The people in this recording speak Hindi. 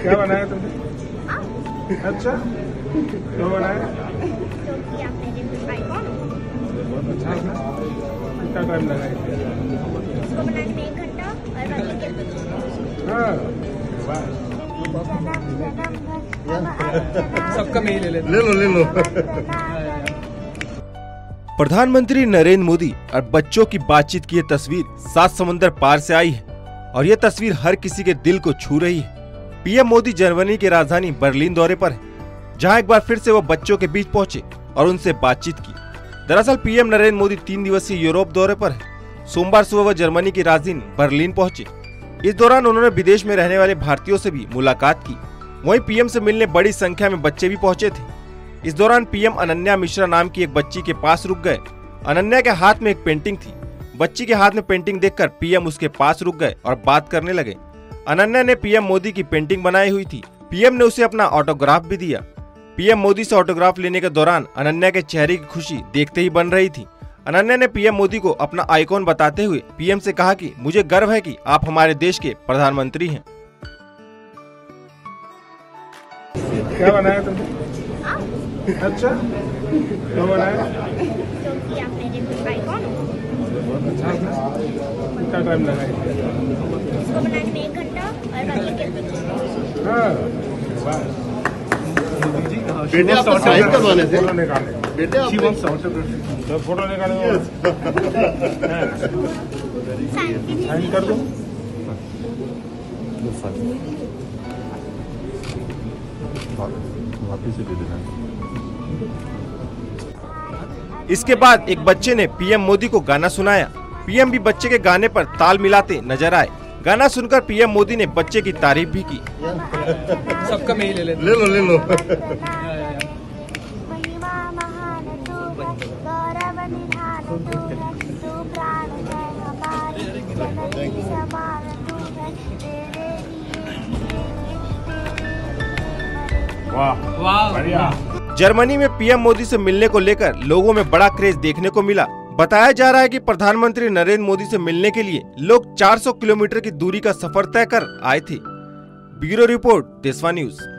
क्या बनाया तुमने? अच्छा, क्या बनाया? क्योंकि आप मेरे आइकॉन हो। बहुत अच्छा है ना? कितना टाइम लगा इसको बनाने में 1 घंटा और बाकी के हाँ, वाह। सबका मेल ले लो। प्रधानमंत्री नरेंद्र मोदी और बच्चों की बातचीत की ये तस्वीर 7 समुंदर पार से आई है और ये तस्वीर हर किसी के दिल को छू रही है। पीएम मोदी जर्मनी की राजधानी बर्लिन दौरे पर है, जहां एक बार फिर से वो बच्चों के बीच पहुंचे और उनसे बातचीत की। दरअसल पीएम नरेंद्र मोदी 3 दिवसीय यूरोप दौरे पर है। सोमवार सुबह वह जर्मनी की राजधानी बर्लिन पहुंचे। इस दौरान उन्होंने विदेश में रहने वाले भारतीयों से भी मुलाकात की। वहीं पीएम से मिलने बड़ी संख्या में बच्चे भी पहुंचे थे। इस दौरान पीएम अनन्या मिश्रा नाम की एक बच्ची के पास रुक गए। अनन्या के हाथ में एक पेंटिंग थी। बच्ची के हाथ में पेंटिंग देखकर पीएम उसके पास रुक गए और बात करने लगे। अनन्या ने पीएम मोदी की पेंटिंग बनाई हुई थी। पीएम ने उसे अपना ऑटोग्राफ भी दिया। पीएम मोदी से ऑटोग्राफ लेने के दौरान अनन्या के चेहरे की खुशी देखते ही बन रही थी। अनन्या ने पीएम मोदी को अपना आइकॉन बताते हुए पीएम से कहा कि मुझे गर्व है कि आप हमारे देश के प्रधानमंत्री हैं। क्या बनाया तुमने? अच्छा, क्या बनाया? क्योंकि आप मेरे आइकॉन हो। बहुत अच्छा है ना? कितना टाइम लगा इसको बनाने में 1 घंटा और बाकी के हाँ, वाह। बेटे आपको साइन करवाने थे। फोटो निकाले। बेटे आप जब फोटो निकाले साइन कर दो। वापिस दे देना। इसके बाद एक बच्चे ने पीएम मोदी को गाना सुनाया। पीएम भी बच्चे के गाने पर ताल मिलाते नजर आए। गाना सुनकर पीएम मोदी ने बच्चे की तारीफ भी की। सबका मेल ले लो। वाह, बढ़िया। जर्मनी में पीएम मोदी से मिलने को लेकर लोगों में बड़ा क्रेज देखने को मिला। बताया जा रहा है कि प्रधानमंत्री नरेंद्र मोदी से मिलने के लिए लोग 400 किलोमीटर की दूरी का सफर तय कर आए थे। Bureau report, Deshwa news.